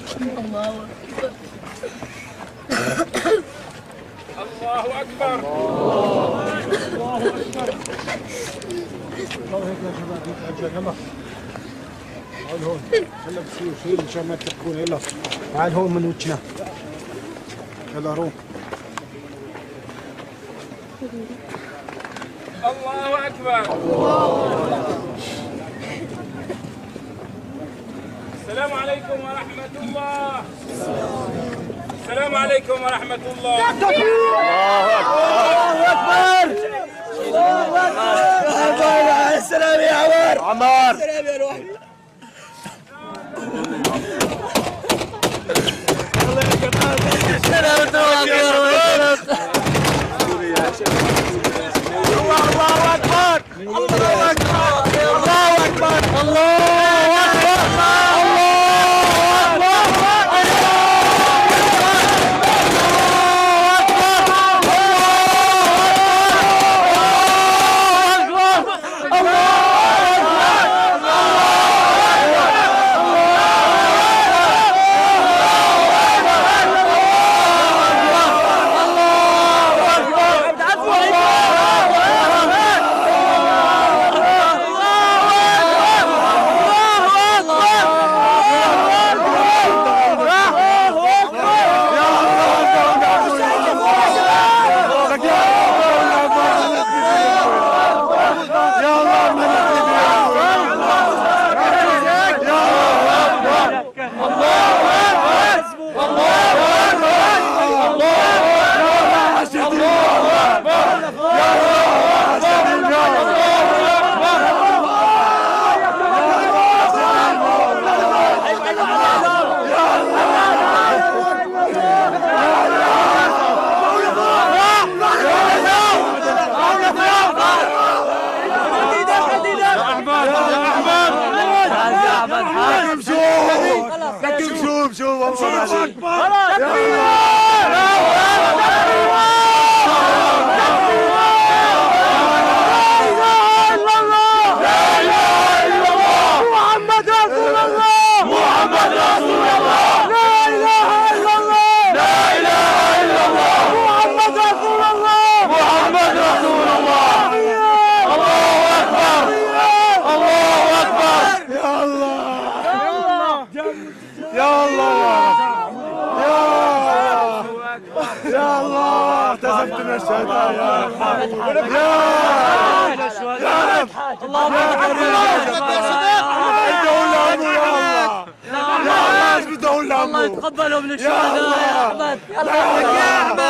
الله أكبر. الله أكبر. الله أكبر. الله هيك يا شباب يتأجل يلا. تعال هون هلا بصير شيل مشان ما تلكون يلا. تعال هون من وجهنا. يلا روح. الله أكبر. السلام عليكم ورحمة الله. السلام عليكم ورحمة الله. الله أكبر. الله أكبر. السلام يا عمار. عمار. السلام يا روحي. الله يكرمك. سلامة الله أكبر. الله أكبر. الله أكبر. الله الله يتقبلوا من الشهداء يا احمد. يا احمد.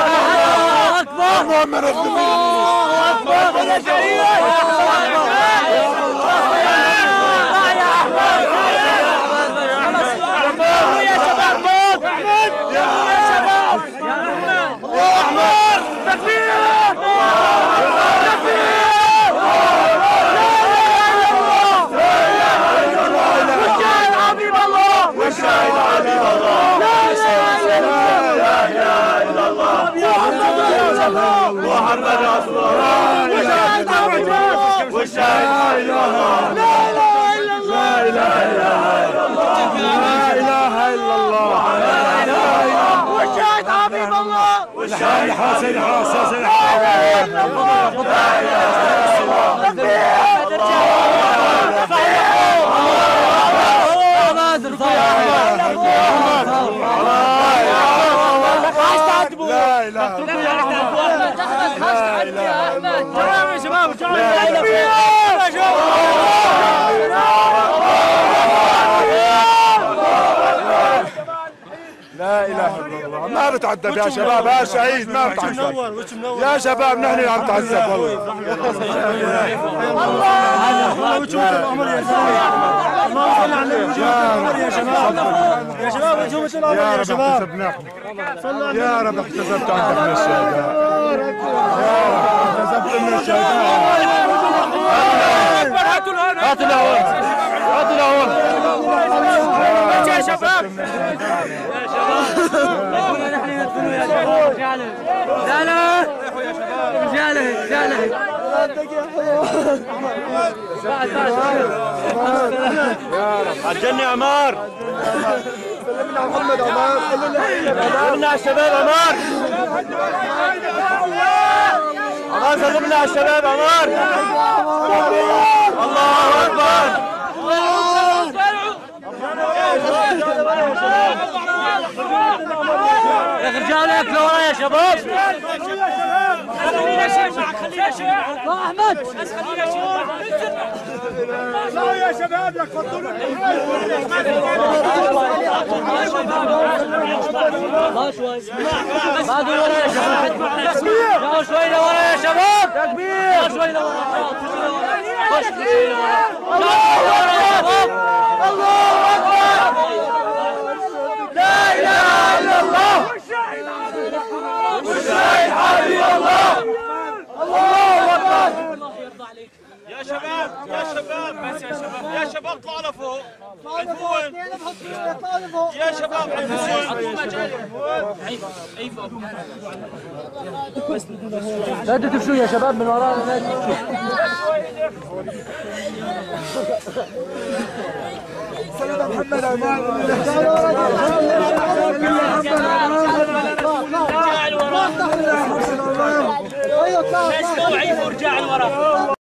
الله اكبر. محمد رسول الله. اكبر يا شهيد. محمد رسول الله. والشاهد لا اله الا الله. لا اله الا الله. لا اله الا الله. والشاهد حبيب الله. والشاهد حسين حسين. لا اله الا الله. لا اله الا لا اله الا الله. ما بتعذب يا شباب. يا شهيد ما بتعذب يا شباب. نحن اللي عم نتعذب والله. الله يا شباب. يا شباب انتم مثل الامر يا شباب. يا رب احتسبت عندك من الشهداء. يا رب احتسبت من الشهداء. هاتوا لهون. هاتوا لهون. يا شباب. يا شباب نحن ندخل يا شباب. لا لا رجاله رجاله. عالجنة عمار. سلمنا على محمد عمار. سلمنا على الشباب عمار. عمار سلمنا على الشباب عمار. الله أكبر. يا رجال اكلوا ورا يا شباب. خلينا شباب خلينا شباب احمد خلينا شباب لا يا شباب لك فضلوا بعد ورا يا شباب تعالوا شوي لورا يا شباب تكبير شوي لورا الله اكبر لا اله الا الله والشهيد حبيب الله الله اكبر. يا شباب يا شباب بس يا شباب يا شباب طلعوا لفوق. عدفون يا شباب لا تدفشوا يا شباب من ورانا. محمد عمار ارجع لورا.